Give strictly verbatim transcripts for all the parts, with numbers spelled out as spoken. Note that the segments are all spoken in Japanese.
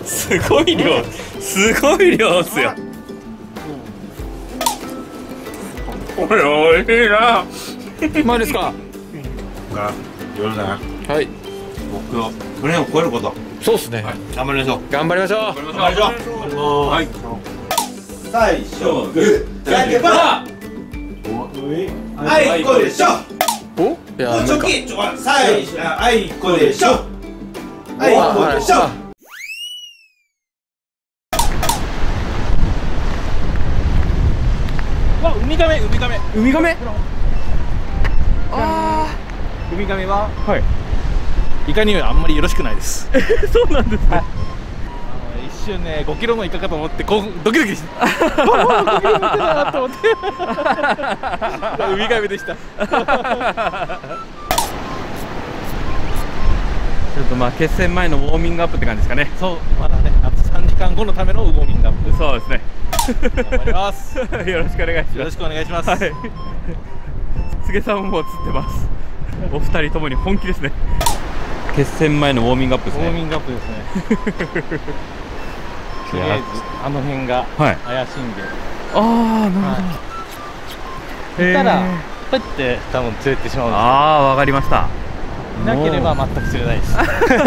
すごい量、すごい量っすよ。これおいしいな。うまいですか。 が夜だな。 はい。 目標胸を超えること。 そうですね。 頑張りましょう。 頑張りましょう。 頑張りましょう。はい。 最初グーじゃんけんぽん。あいこでしょ。 お？いや、 チョキちょ最初あいこでしょ。あいこでしょ。 わ、ウミガメ、ウミガメ。 ウミガメ。ああ。 ウミガメは、はい。イカにはあんまりよろしくないです。 そうなんですね。はい、 あの一瞬ね、ごキロのイカかと思って、こうドキドキして。ごキロのイカだなと思って。ウミガメでした。 ちょっとまあ決戦前のウォーミングアップって感じですかね。 そう、まだね、あとさんじかんごのためのウォーミングアップ。 そうですね。 頑張ります。 よろしくお願いします。 よろしくお願いします。 はい。菅さんも映ってます。お二人ともに本気ですね。決戦前のウォーミングアップですね。 ウォーミングアップですね。とりあえずあの辺が怪しいんで。 ああ、なるほど。いたらプッて多分釣れてしまうんです。 ああ、わかりました。 いなければ全く釣れないです。 あ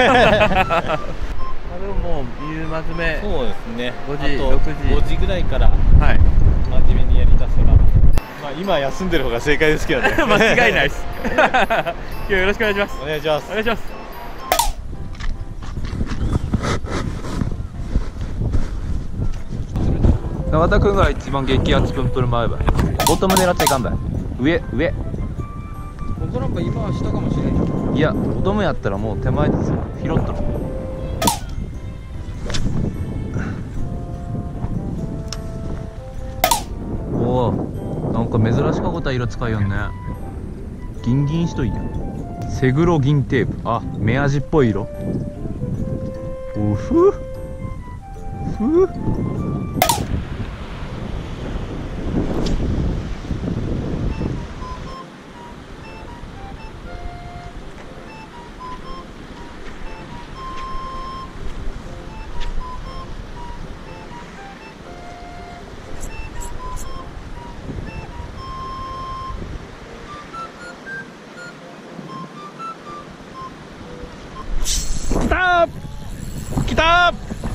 れもう夕まずめ。 そうですね。 ごじ、ろくじ、 ごじぐらいからはい真面目にやりだしたら、まあ今休んでる方が正解ですけどね。 間違いないです。今日よろしくお願いします。 お願いします。 お願いします。 永田君が一番激アツプンプル前ばい。ボトム狙っちゃいかんばい。上上。 僕なんか今は下かもしれない。 いや、ボトムやったらもう手前ですよ。拾ったの。おお、なんか珍しかことは色使いよんね。ギンギンしといや。セグロ銀テープ。あ、目味っぽい色。うふふ来たー来たー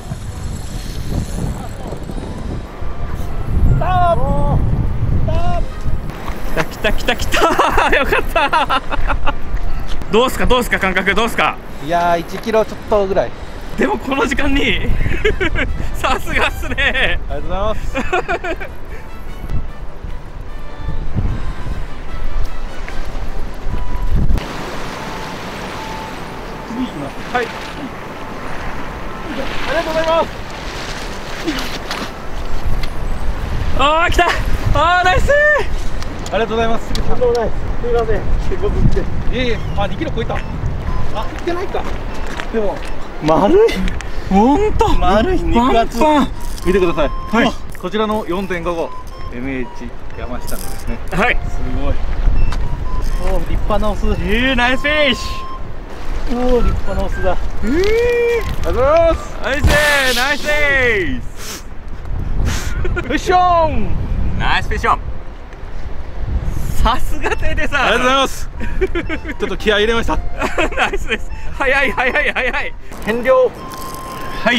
来た来た来た。よかった。どうすかどうすか感覚どうすか。 いやーいちキロちょっとぐらい。 でもこの時間にさすがっすね。 ありがとうございます。次行きます。はい。ありがとうございます。 ああ来た。ああナイス。 ありがとうございます。とんでもない。すみません。結構ずって。いえいえ、あ、にキロ超えた。あ、いってないか。でも丸い。 本当。 丸い肉厚。 パンパン見てください。 はい。 こちらの よんてんごご エムエイチ 山下のですね。 はい。 すごい。おお、立派なオス。 ええ、ナイスフィッシュ。おお、立派なオスだ。 ええー、 ありがとうございます。 ナイスナイスですフィッション。 ナイスフィッション。さすがテレさん。 ありがとうございます。ちょっと気合い入れました。 ナイスです。早い早い早い。 変量。 はい。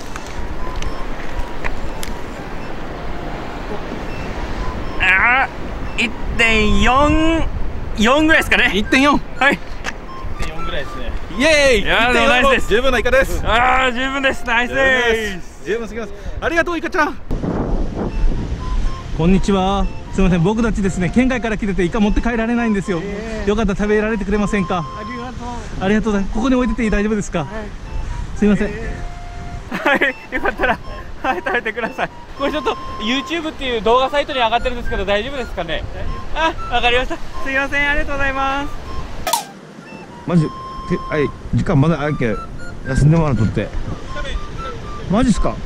ああ、いってんよん、よんぐらいですかね。 いってんよん。 はい。いってんよんぐらいですね。イエーイ。 いやー、ナイスです。 十分なイカです。 ああ、十分です。ナイスです。 十分すぎます。ありがとうイカちゃん。こんにちは。すみません、僕たちですね、県外から来ててイカ持って帰られないんですよ。よかったら食べられてくれませんか。 ありがとう。 ありがとうございます。ここに置いてて大丈夫ですか。はい、すみません。 はい、よかったら、はい、食べてください。これちょっと YouTube っていう動画サイトに上がってるんですけど、大丈夫ですかね。あ、わかりました。すみません、ありがとうございます。 マジ、て、はい、時間まだあるけど、休んでもらうとって。マジっすか。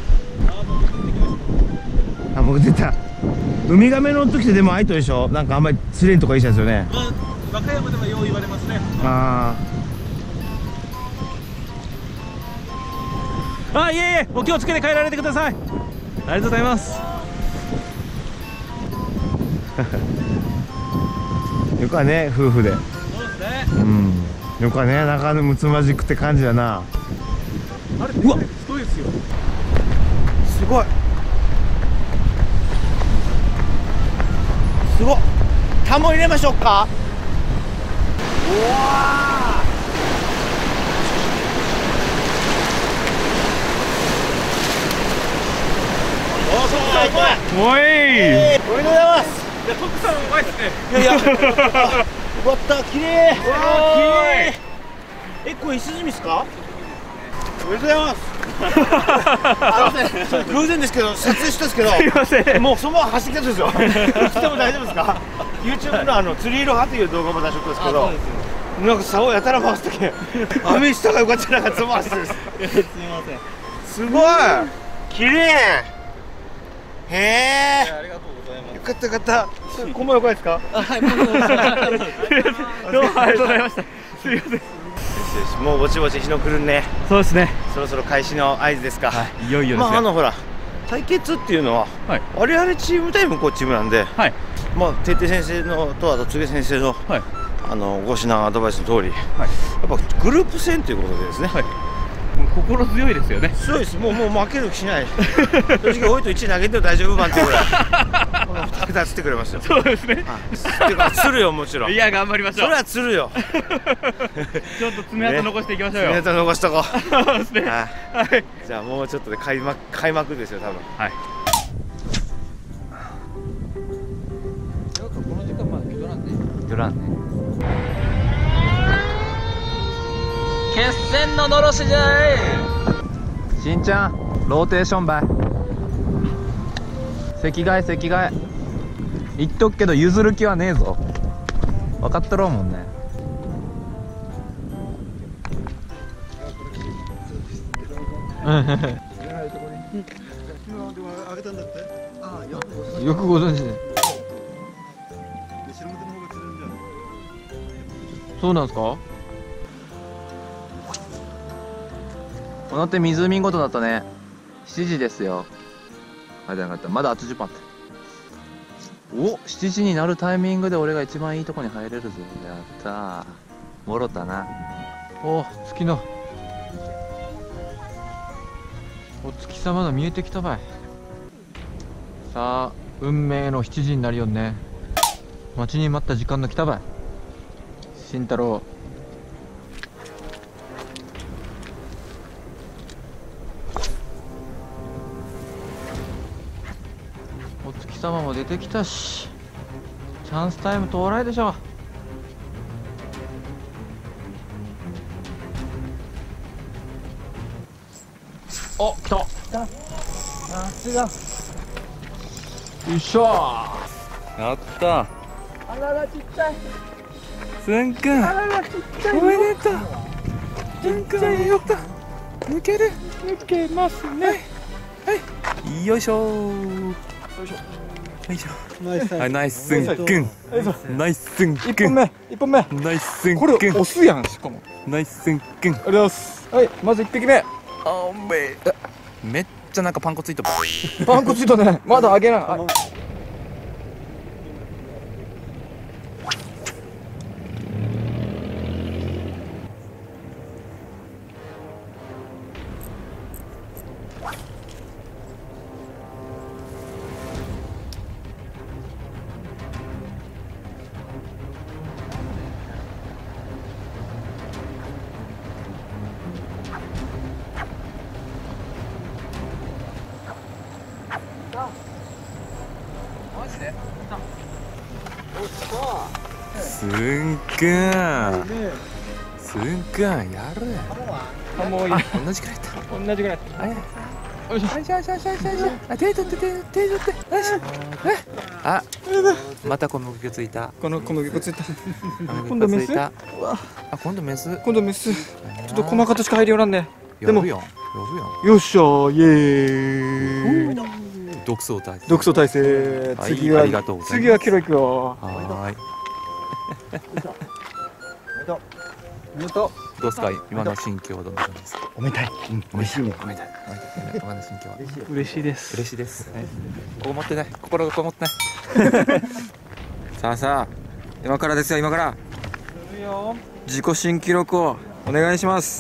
あ、僕出た。ウミガメの時ってでも愛とでしょ。なんかあんまり釣れんとかいいですよね。 和歌山ではよう言われますね。 ああ、いえいえ、お気をつけて帰られてください。ありがとうございます。 よかね、夫婦で。 そうですね。 うん。よかね、中野むつまじくって感じだな。 あれ、うわ、すごいですよ。 すごいすごい。タモ入れましょうか。うわおー、そうか、うまい。 おい。 おめでとうございます。 いや、徳さんうまいですね。 いやいや、よかった、綺麗。うわー、綺麗。え、これ石積みですか。おめでとうございます。あのね、それ偶然ですけど、撮影したんですけど。 すいません。 もうそのまま走ってきたんですよ。しても大丈夫ですか。YouTube のあの釣り色派という動画も出しとったんですけど。なんか竿やたら回すとき、雨下がよかったら、そのまま走ってるんです。 すみません。 すごい。綺麗。へえ。 ありがとうございます。 よかったよかった。こんばんはですか。 はい、どうもありがとうございました。すみません。 もうぼちぼち日の来るね。 そうですね。 そろそろ開始の合図ですか。 はい、いよいよですね。 まああのほら対決っていうのは、 はい、 我々チーム対向こうチームなんで、 はい、 まあ徹底先生のとあと柘植先生の、はい、あのご指南アドバイスの通り、はい、やっぱグループ戦ということでですね。はい、 もう心強いですよね。 強いです。もうもう負ける気しない。正直多いといち投げても大丈夫版っていうぐらい。このふたつってくれましたよ。 そうですね。 っていうか釣るよもちろん。 いや頑張りましょう。 それは釣るよ。 ちょっと爪痕残していきましょうよ。 爪痕残しとこう。 そうですね。はい。 じゃあもうちょっとで開幕開幕ですよ多分。 はい。なんかこの時間まだギョランね。 ギョランね。決戦ののろしじゃい。しんちゃんローテーションばい。席替え席替え言っとくけど譲る気はねえぞ。分かってろうもんね。よくご存知で。そうなんですか。この手湖ごとだとねしちじですよ。あ、じゃなかった。まだあとじゅっぷんあった。お、しちじになるタイミングで俺が一番いいとこに入れるぞ。やったー。もろたな。お、月のお月様が見えてきたばい。さあ運命のしちじになるよね。待ちに待った時間の来たばい。慎太郎、お月様も出てきたし、チャンスタイム到来でしょ。お、来た。さすが。よいしょ。やった。あららちっちゃい。すんくん。あららちっちゃい。おめでとう。すんくん、やった。抜ける。抜けますね。はい。よいしょ。よいしょ。よいしょ。ナイス。はい、ナイスすんくん。ナイスすんくん。一本目。一本目。ナイスすんくん。これ押すやんしかも。ナイスすんくん。ありがとうございます。はい、まず一匹目。あんべ。めっちゃなんかパン粉ついた。パン粉ついたね。まだ揚げない。すんくん、すんくん、やる。あ、もういい。同じくらいだった。同じくらいだった。よいしょ。よいしょ、よいしょ、よいしょ、よいしょ。あ、手取って、手、手取って。よいしょ。あ、また小麦粉ついた。この小麦粉ついた。今度メス。あ、今度メス。今度メス。ちょっと細かとしか入りよらんね。でも。よっしゃ、イエーイ。独走体制。独走体制。次は。次はキロいくよ。はい。 どうですか、今の心境はどんな感じですか。 おめでたい。うん、嬉しいね。 おめでたい、おめでたい、今の心境は。 嬉しいです。 嬉しいです。こもってない、心がこもってない。さあさあ、今からですよ、今から。自己新記録をお願いします。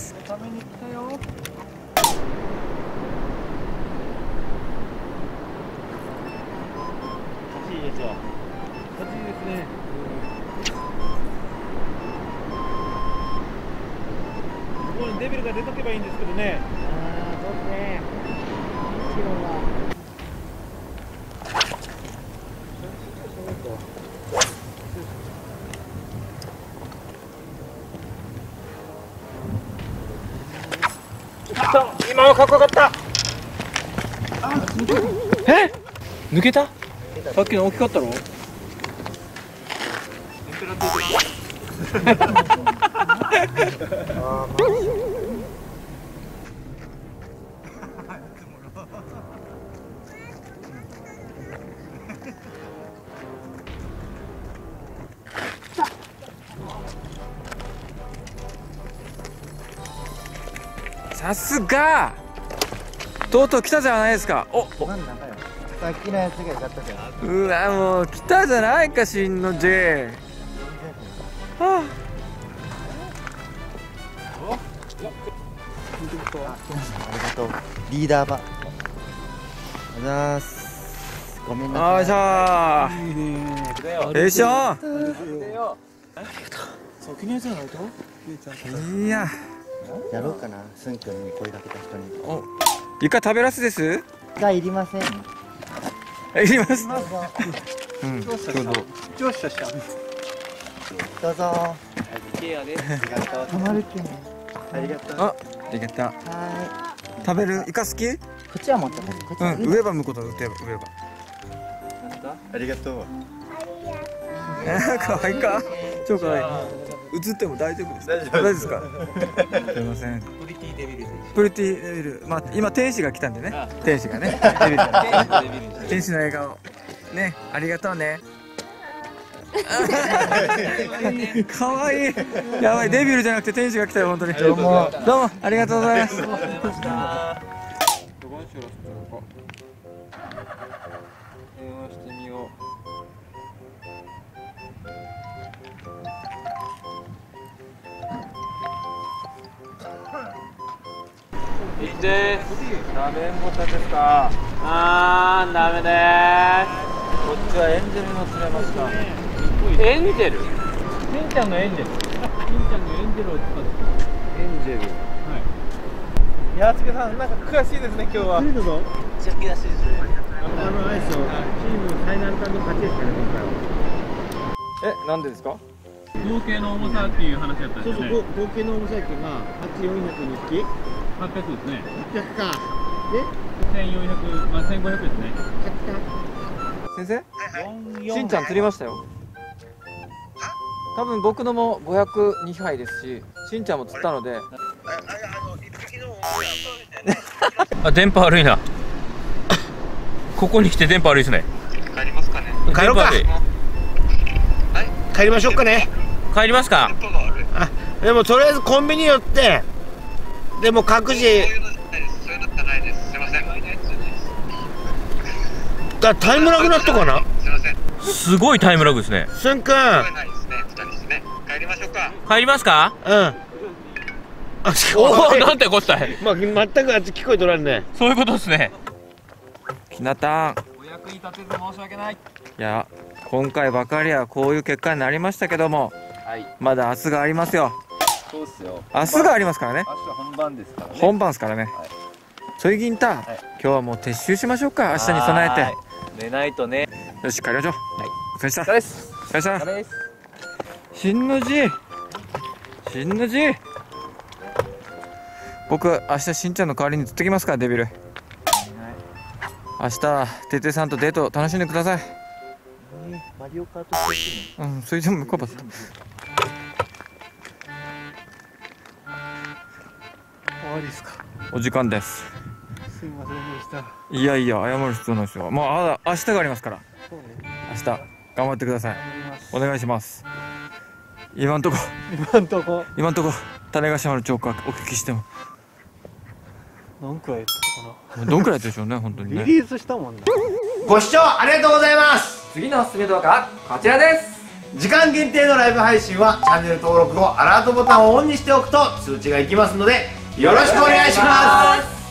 いいですよ。暑いですね。ここにデビルが出とけばいいんですけどね。ああ、そうですね。いちキロが。今はかっこよかった。 え、抜けた？さっきの大きかったろ？ さすがとうとう来たじゃないですか。お、 さっきのやつが良かったじゃん。 うわ、もう来たじゃないか、新の J。はあ、 ありがとう。リーダーバ。ありがとうございます。ごめんなさい。 よいしょー。よいしょ先のやつじゃないと。 ー。いや、 やろうかな、すんくんに声かけた人に。 お、イカ食べらすです。 がいりません。 いります。うん、どうぞ。 どうぞ。たまるけん。ありがとう。 あ、ありがとう。 は食べるイカ好き？ い。こっちは持ってた。こっちは。 うん、上歯向こうと上歯、上歯。 ありがとう。 可愛いか？超可愛い。映っても大丈夫ですか？大丈夫ですか？すみません。プリティデビル。プリティデビル。まあ今天使が来たんでね。天使がね。デビル。天使の笑顔。ね、ありがとうね。可愛い。やばい、デビルじゃなくて天使が来たよ、本当に。どうもどうもありがとうございます。 いいです。ラメンボタですか。あー、ダメでーす。こっちはエンジェルの釣れました。エンジェル？しんちゃんのエンジェル。しんちゃんのエンジェルを使って。エンジェル。はい。 やつけさん、なんか悔しいですね、今日は。 どうぞ。 めっちゃ悔しいですね。 あのアイスをチーム最難関の勝ちですからね、今回は。 え、なんでですか？ 合計の重さっていう話だったんですよね。 そうそう、合計の重さやけがはちよんひゃくにひき。 はっぴゃくですね。 はっぴゃくか。で、 せんよんひゃく、まあせんごひゃくですね。 先生？しんちゃん釣りましたよ。多分僕のもごひゃくにはいですし、しんちゃんも釣ったので。 あ、電波悪いな。ここに来て電波悪いですね。 帰りますかね。帰ろうか。帰りましょうかね。 帰りますか。 あ、でもとりあえずコンビニ寄って、でも各自。だタイムラグなったかな。 すごいタイムラグですね。 すんくん。 帰りましょうか。 帰りますか。 うん。あ、 おお、なんてこったい。 まあ、全くあっち聞こえとらんね。 そういうことですね。 ひなたん。 お役に立てず申し訳ない。 いや、今回ばかりはこういう結果になりましたけども、 はい。 まだ明日がありますよ。 そうっすよ。 明日がありますからね。 明日本番ですからね。 本番ですからね。 はい。 ちょいぎんた、今日はもう撤収しましょうか。明日に備えて。 寝ないとね。 よし、帰りましょう。はい。お疲れ様お疲れです。 お疲れ様お疲れです。 しんのじしんのじ僕、明日しんちゃんの代わりに釣ってきますから、デビル。明日、ててさんとデート楽しんでください。 マリオカートしてるうん、それでも向こうばっの。終わりですか。 お時間です。 すいませんでした。 いやいや、謝る必要ないですよ。もうあ明日がありますから。 そうね。 明日、頑張ってください。お願いします。 今んとこ今んとこ今んとこ種子島のチョークはお聞きしても何くらいやったかどんくらいでしょうね本当にね。 なリリースしたもんね。 ご視聴ありがとうございます。 次のおすすめ動画はこちらです。 時間限定のライブ配信はチャンネル登録後アラートボタンをオンにしておくと通知がいきますのでよろしくお願いします。